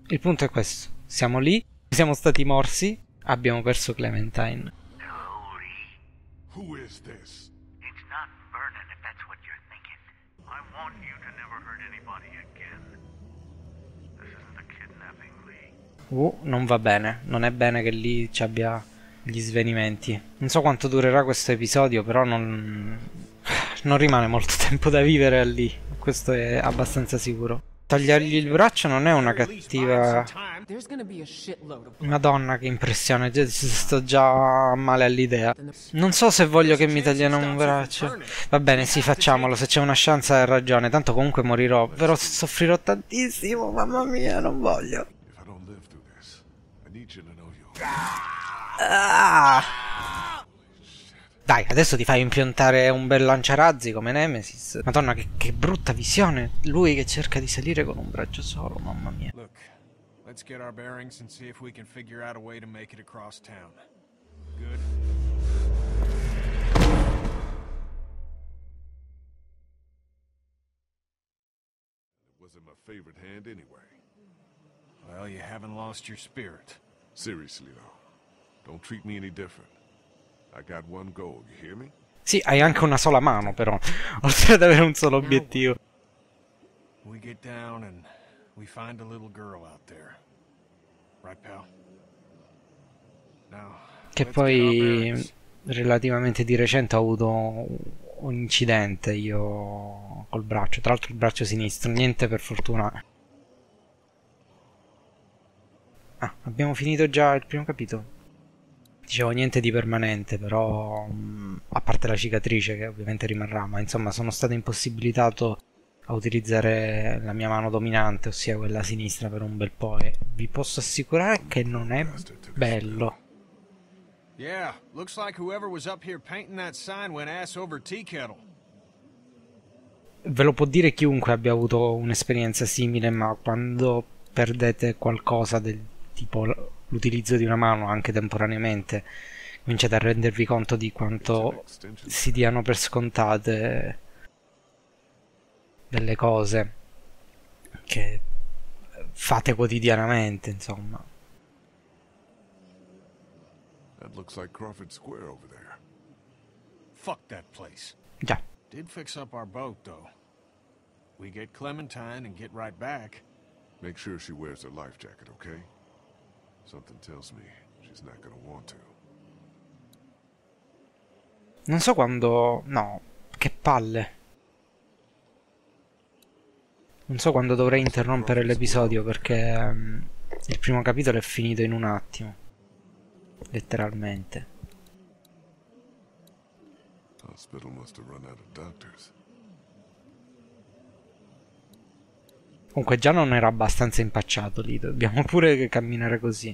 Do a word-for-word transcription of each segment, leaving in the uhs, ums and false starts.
Il punto è questo. Siamo lì, siamo stati morsi, abbiamo perso Clementine. Hello, Lee. Who is this? It's not Vernon, if that's what you're thinking. I want you to never hurt anybody again. This isn't a kidnapping, Lee. Uh, non va bene. Non è bene che lì ci abbia gli svenimenti. Non so quanto durerà questo episodio, però non... non rimane molto tempo da vivere lì. Questo è abbastanza sicuro. Tagliargli il braccio non è una cattiva... Madonna che impressione, sto già male all'idea. Non so se voglio che mi tagliano un braccio. Va bene, sì, facciamolo, se c'è una chance hai ragione, tanto comunque morirò, però soffrirò tantissimo, mamma mia, non voglio. Ah! Dai, adesso ti fai impiantare un bel lanciarazzi come Nemesis. Madonna, che, che brutta visione. Lui che cerca di salire con un braccio solo, mamma mia. Look, let's get our bearings and see if we can figure out a way to make it across town. Good. It wasn't my favorite hand anyway. Well, you haven't lost your spirit. Seriously though, don't treat me any different. I got one goal, you hear me? Sì, hai anche una sola mano però, oltre ad avere un solo obiettivo. We get down and we find a little girl out there. Right, pal? Now, che poi relativamente di recente ho avuto un incidente io col braccio, tra l'altro il braccio sinistro, niente per fortuna. Ah, abbiamo finito già il primo capitolo. Dicevo niente di permanente, però mh, a parte la cicatrice che ovviamente rimarrà, ma insomma sono stato impossibilitato a utilizzare la mia mano dominante, ossia quella sinistra, per un bel po' e vi posso assicurare che non è bello. Yeah, looks like whoever was up here painting that sign went ass over tea kettle. Ve lo può dire chiunque abbia avuto un'esperienza simile, ma quando perdete qualcosa del tipo l'utilizzo di una mano anche temporaneamente, cominciate a rendervi conto di quanto si diano per scontate delle cose che fate quotidianamente, insomma. That looks like Crawford Square over there. Fuck that place. Già. Did fix up our boat though. We get Clementine and get right back. Make sure she wears her life jacket, okay? Something tells me she's not gonna want to. Non so quando... no, che palle. Non so quando dovrei interrompere l'episodio perché um, il primo capitolo è finito in un attimo. Letteralmente. Hospital must have run out of doctors. Comunque già non era abbastanza impacciato lì, dobbiamo pure camminare così.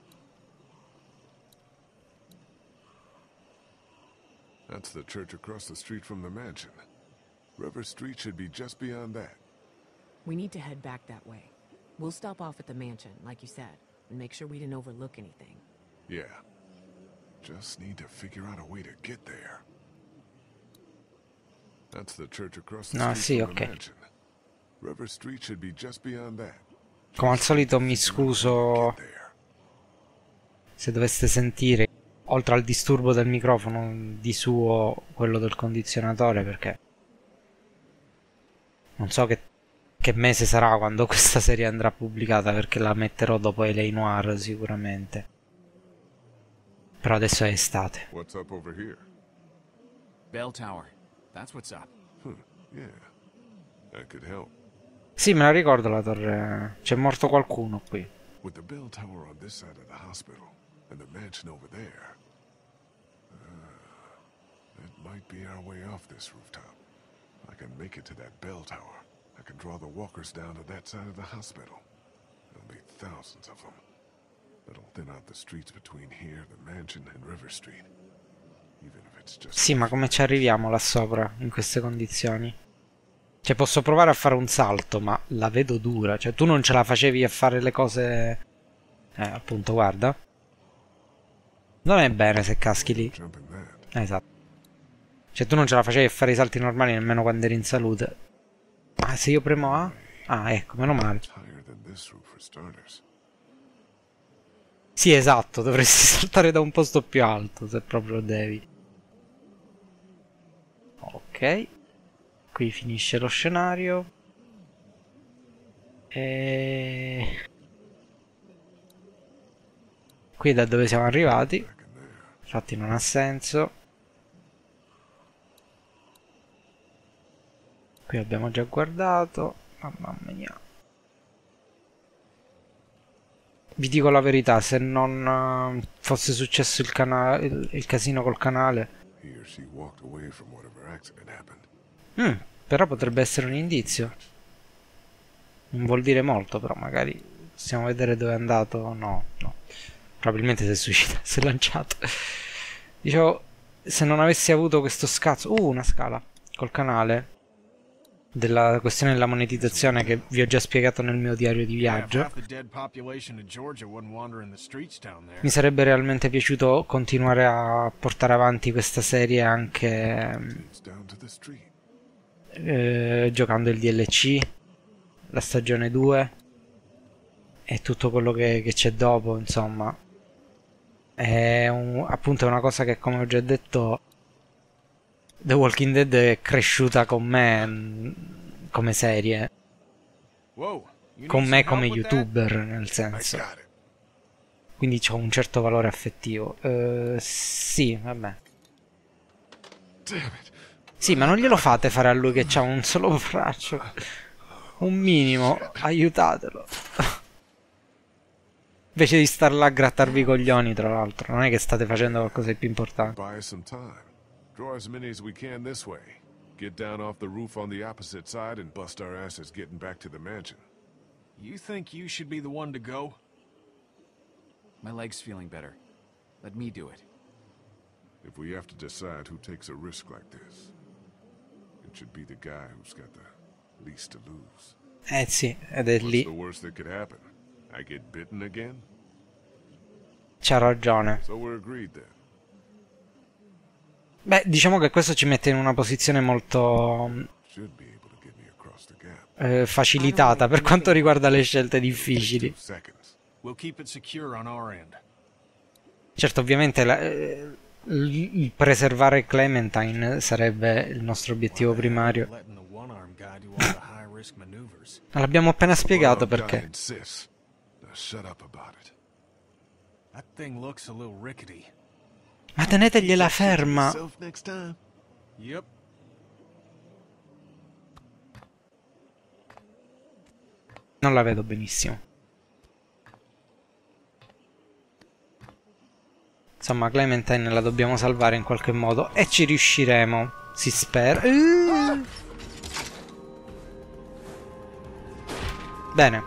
That's the church across the street from the mansion. River Street should be just beyond that. We need to head back that way. We'll stop off at the mansion, like you said, and make sure we didn't overlook anything. Yeah. Just need to figure out a way to get there. That's the church across the No, street sì, from ok. the mansion. River Street should be just beyond that. Come al solito mi scuso Get there. se doveste sentire, oltre al disturbo del microfono, di suo quello del condizionatore, perché non so che, che mese sarà quando questa serie andrà pubblicata, perché la metterò dopo L A Noire sicuramente. Però adesso è estate. What's up over here? Bell Tower. That's what's up. Huh, yeah. That could help. Sì, me la ricordo la torre. C'è morto qualcuno qui. With the bell tower on this side of the hospital and the mansion over there. Uh, that might be our way off this rooftop. I can make it to that bell tower. I can draw the walkers down to that side of the hospital. There'll be thousands of them. That'll thin out the streets between here, the mansion, and River Street. Even if it's just... Sì, ma come ci arriviamo là sopra in queste condizioni? Cioè, posso provare a fare un salto, ma la vedo dura. Cioè, tu non ce la facevi a fare le cose... Eh, appunto, guarda. Non è bene se caschi lì. Jumping that. Eh, esatto. Cioè, tu non ce la facevi a fare i salti normali nemmeno quando eri in salute. Ma se io premo A... Ah, ecco, meno male. Higher than this roof for starters. Sì, esatto, dovresti saltare da un posto più alto se proprio devi. Ok. Qui finisce lo scenario. E... qui è da dove siamo arrivati. Back in there. Infatti non ha senso. Qui abbiamo già guardato. Mamma mia. Vi dico la verità, se non eh, fosse successo il, cana- il, il casino col canale, He or she walked away from whatever accident happened. mm, però potrebbe essere un indizio. Non vuol dire molto, però magari possiamo vedere dove è andato. No, no. Probabilmente si è suicidato, si è lanciato. Dicevo, se non avessi avuto questo scazzo... Uh, una scala col canale. Della questione della monetizzazione che vi ho già spiegato nel mio diario di viaggio. Half the dead population of Georgia wouldn't wander in the streets down there. Mi sarebbe realmente piaciuto continuare a portare avanti questa serie anche It's down to the street. eh, giocando il D L C, la stagione due e tutto quello che, che c'è dopo, insomma. È un, appunto è una cosa che, come ho già detto, The Walking Dead è cresciuta con me mm, come serie, Whoa, you con need me some come help with that? youtuber, nel I senso. got it. Quindi c'ho un certo valore affettivo. Eh, sì, vabbè. Damn it. Sì, ma non glielo fate fare a lui che c'ha un solo braccio. Un minimo, aiutatelo. Invece di star là a grattarvi i coglioni, tra l'altro. Non è che state facendo qualcosa di più importante. Buy us some time. Draw as many as we can this way. Get down off the roof on the opposite side and bust our asses getting back to the mansion. You think you should be the one to go? My leg's feeling better. Let me do it. If we have to decide who takes a risk like this, it should be the guy who's got the least to lose. Eh sì, ed è What's lì. the worst that could happen? I get bitten again? C'ha ragione. So we're agreed then. Beh, diciamo che questo ci mette in una posizione molto Should be able to get me across the gap. eh, facilitata per quanto riguarda le scelte difficili. Two seconds. We'll keep it secure on our end. Certo, ovviamente la- eh, il il preservare Clementine sarebbe il nostro obiettivo primario. Letting the one-armed guy do all the high-risk maneuvers. L'abbiamo appena spiegato One-armed guy perché. insists. Now shut up about it. That thing looks a little rickety. Ma tenetegliela ferma. Yourself next time. Yep. Non la vedo benissimo. Insomma, Clementine la dobbiamo salvare in qualche modo e ci riusciremo. Si spera. Uh. Bene.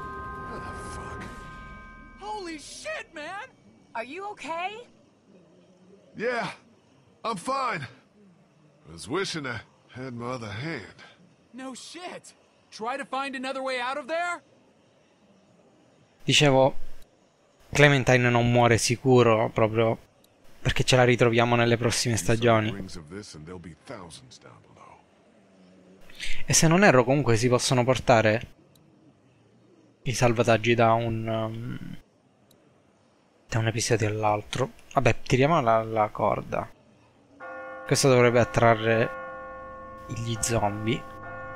Holy shit, man! Are you okay? Yeah, I'm fine. I was wishing I had my other hand. No shit! Try to find another way out of there? Dicevo, Clementine non muore sicuro proprio perché ce la ritroviamo nelle prossime stagioni. Rings of this and there'll be thousands down below. E se non erro, comunque si possono portare i salvataggi da un um, da un episodio all'altro. Vabbè, tiriamo la, la corda. Questo dovrebbe attrarre gli zombie.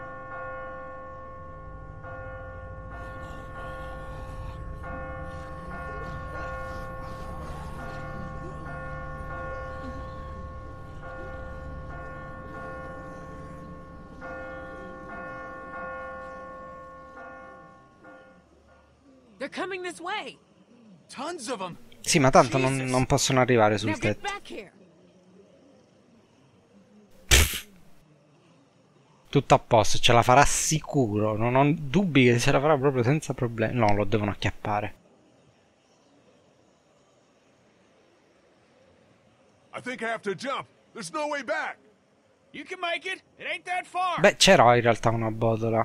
They're coming this way. Tons of them! Sì, ma tanto non, Jesus. non possono arrivare sul Now get tetto. back here. Tutto a posto, ce la farà sicuro. Non ho dubbi che ce la farà proprio senza problemi. No, lo devono acchiappare. I think I have to jump. There's no way back. You can make it. It ain't that far. Beh, c'era in realtà una botola.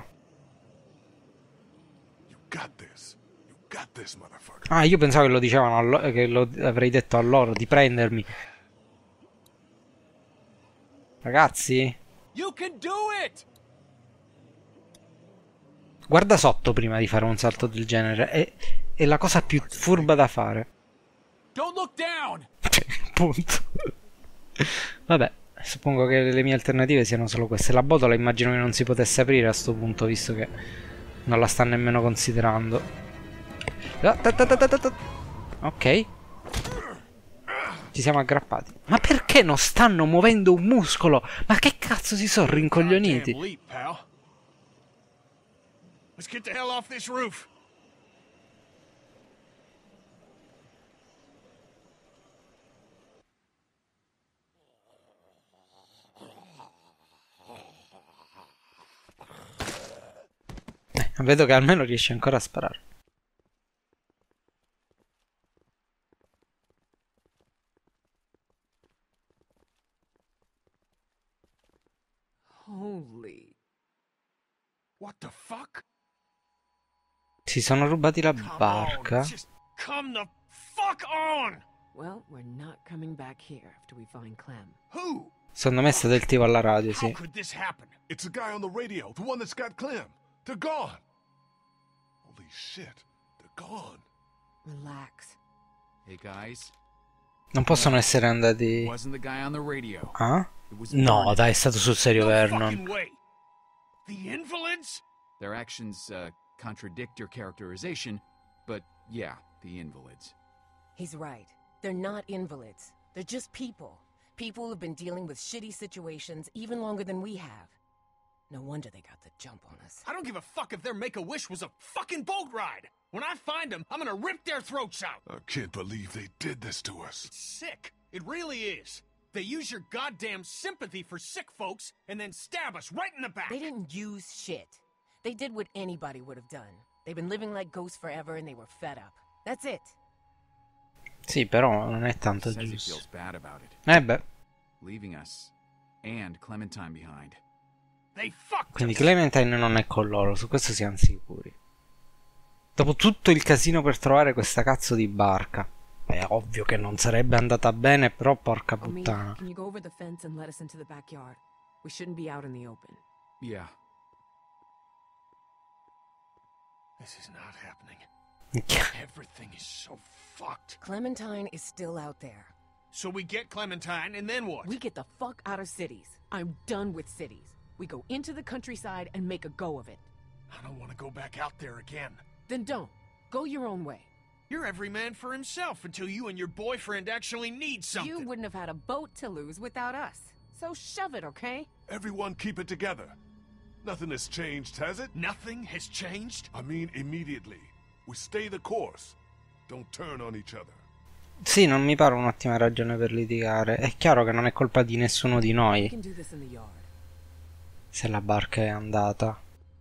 You got this. You got this, motherfucker. Ah, io pensavo che lo dicevano a lo- che lo avrei detto a loro di prendermi. Ragazzi, You can do it! Guarda sotto prima di fare un salto del genere. È, è la cosa più furba da fare. Don't look down! Punto. Vabbè, suppongo che le mie alternative siano solo queste. La botola immagino che non si potesse aprire a sto punto, visto che non la sta nemmeno considerando. Ok. Ci siamo aggrappati. Ma perché non stanno muovendo un muscolo? Ma che cazzo si sono rincoglioniti? Goddamn leap, pal. Let's get the hell off this roof. Eh, vedo che almeno riesce ancora a sparare. Holy. What the fuck? Si sono rubati la Come barca. on, just come the fuck on! Well, we're not coming back here after we find Clem. Who? Secondo me è stato il tipo alla radio, How sì. could this happen? It's the guy on the radio, the one that's got Clem. They're gone. Holy shit, they're gone. Relax. Hey guys, Non possono essere andati... wasn't the guy on the radio. Ah? It was No, Vernon. dai, è stato sul serio No Vernon. fucking way. The invalids? Their actions uh, contradict your characterization, but yeah, the invalids. He's right. They're not invalids. They're just people. People who've been dealing with shitty situations even longer than we have. No wonder they got the jump on us. I don't give a fuck if their Make-A-Wish was a fucking boat ride. When I find them, I'm gonna rip their throats out. I can't believe they did this to us. It's sick. It really is. They use your goddamn sympathy for sick folks and then stab us right in the back. They didn't use shit. They did what anybody would have done. They've been living like ghosts forever and they were fed up. That's it. Sì, però non è tanto Says he giusto. feels bad about it, Eh beh, leaving us and Clementine behind. They fucked quindi us. Clementine non è con loro, su questo siamo sicuri. Dopo tutto il casino per trovare questa cazzo di barca. È ovvio che non sarebbe andata bene, però porca Omi, puttana. can you go over the fence and let us into the backyard? We shouldn't be out in the open. Yeah, This is not happening. Minchia. Everything is so fucked. Clementine is still out there. So we get Clementine, and then what? We get the fuck out of cities. I'm done with cities. We go into the countryside and make a go of it. I don't want to go back out there again. Then don't. Go your own way. You're every man for himself until you and your boyfriend actually need something. You wouldn't have had a boat to lose without us. So shove it, okay? Everyone keep it together. Nothing has changed, has it? Nothing has changed? I mean, immediately. We stay the course. Don't turn on each other. Sì, non mi pare un'ottima ragione per litigare. È chiaro che non è colpa di nessuno di We noi can do this in the yard. se la barca è andata.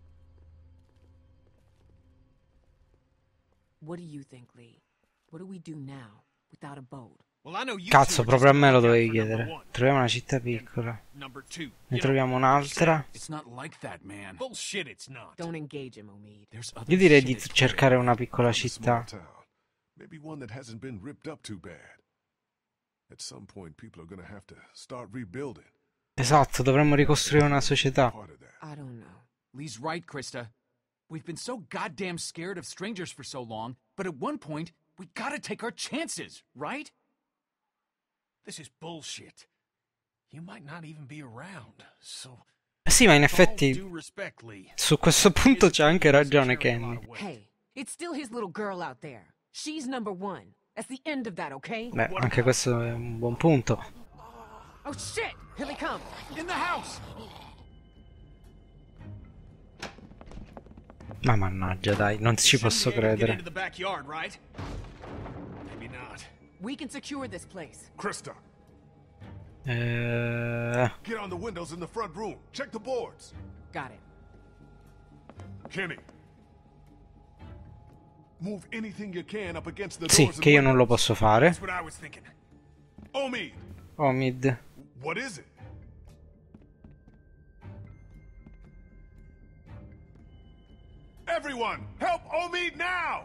What do you think, Lee? What do we do now without a boat? Well, I know you Cazzo, two are proprio a just me lo gonna dovevi look out for chiedere. number one. Troviamo una città piccola. Number two. Ne You know, troviamo un'altra. it's not like that, man. bullshit, it's not. Don't engage him, Omid. There's other Io direi shit di at play. cercare una piccola A small città. town. Maybe one that hasn't been ripped up too bad. At some point, people are gonna have to start rebuilding. Esatto, dovremmo ricostruire una società. Part of that. I don't know. Lee's right, Krista. We've been so goddamn scared of strangers for so long, but at one point, we gotta take our chances, right? This is bullshit. You might not even be around, so... Sì, ma in with all effetti due respect, Lee, su questo punto c'è anche ragione carrying a lot Kenny. of weight. Hey, it's still his little girl out there. She's number one. That's the end of that, okay? Beh, anche questo è un buon punto. Oh shit! Here they come! In the house! Ma mannaggia, dai, non ci Shouldn't posso be able to get credere. into the backyard, right? Maybe not. We can secure this place. Krista, Eh, get on the windows in the front room. Check the boards. Got it. Kenny, move anything you can up against the sì, doors and che io non lo windows. posso fare. That's what I was thinking. Omid, Omid. what is it? Everyone, help Omid now!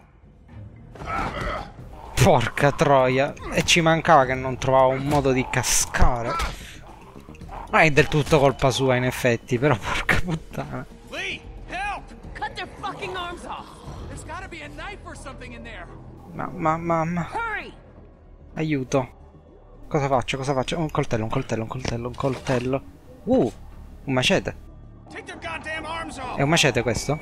Porca troia. E ci mancava che non trovavo un modo di cascare. Non è del tutto colpa sua in effetti, però porca puttana. Lee, help! Cut their fucking fucking arms off! There's gotta be a knife or something in there. Ma, ma, ma, ma. Hurry! Aiuto. Cosa faccio? Cosa faccio? Un coltello, un coltello, un coltello, un coltello. Uh, un macete. Take their goddamn arms off! È un macete questo?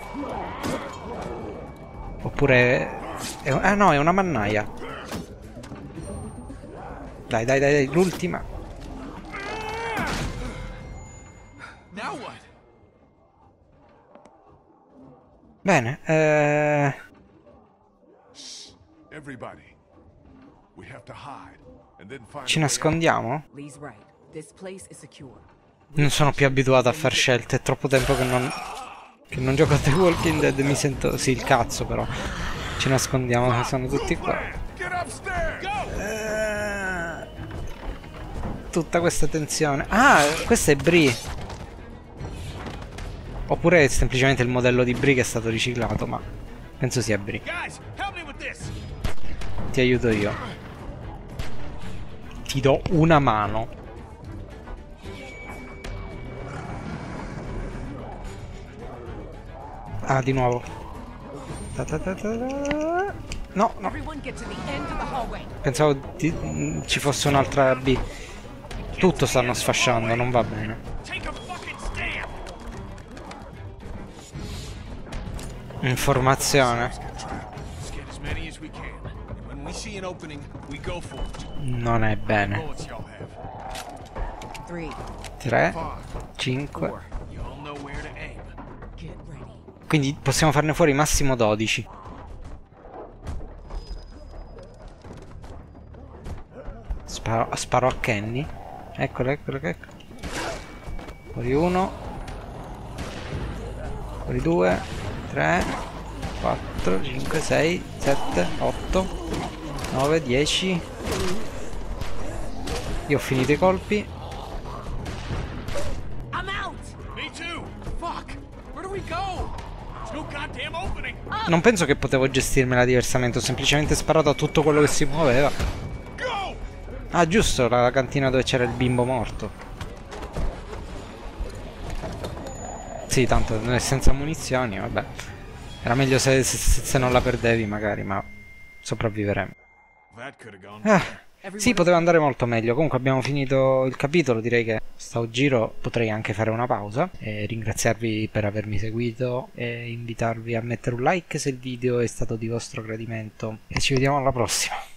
Oppure... È un... Ah no, è una mannaia. Dai, dai, dai, dai, l'ultima. Now what? Bene, eh... Everybody. We have to hide and then find ci a way out. nascondiamo? Lee's right. This place is secure. Non sono più abituato a far scelte, è troppo tempo che non... che non gioco a The Walking Dead, mi sento... Sì, il cazzo però. Ci nascondiamo, che sono tutti qua. Get upstairs. Eh, Tutta questa tensione. Ah, questa è Bree. Oppure è semplicemente il modello di Bree che è stato riciclato, ma penso sia Bree. Guys, help me with this! Ti aiuto io. Ti do una mano. Ah, di nuovo. Ta ta ta ta ta. No, no. Everyone get to the end of the hallway. Pensavo di- mh, ci fosse un'altra B. Tutto stanno sfasciando, non va bene. Take a fucking stand! Informazione. Let's get as many as we can. And when we see an opening, we go for it. Non è bene. Bullets y'all have. Three. tre, cinque. Four. You all know where to aim. Get ready. Quindi possiamo farne fuori massimo dodici. Sparo, sparo a Kenny. Eccolo, eccolo, eccolo. Fuori uno. Fuori due. tre, quattro, cinque, sei, sette, otto, nove, dieci. Io ho finito i colpi. I'm out! Me too! Fuck! Where do we go? There's no goddamn opening! Non penso che potevo gestirmela diversamente. Ho semplicemente sparato a tutto quello che si muoveva. Go! Ah, giusto, la cantina dove c'era il bimbo morto. Sì, tanto senza munizioni, vabbè. Era meglio se, se, se non la perdevi magari, ma sopravviveremo. That could have gone. Ah, sì, poteva andare molto meglio. Comunque abbiamo finito il capitolo. Direi che sto giro potrei anche fare una pausa e ringraziarvi per avermi seguito e invitarvi a mettere un like se il video è stato di vostro gradimento. E ci vediamo alla prossima.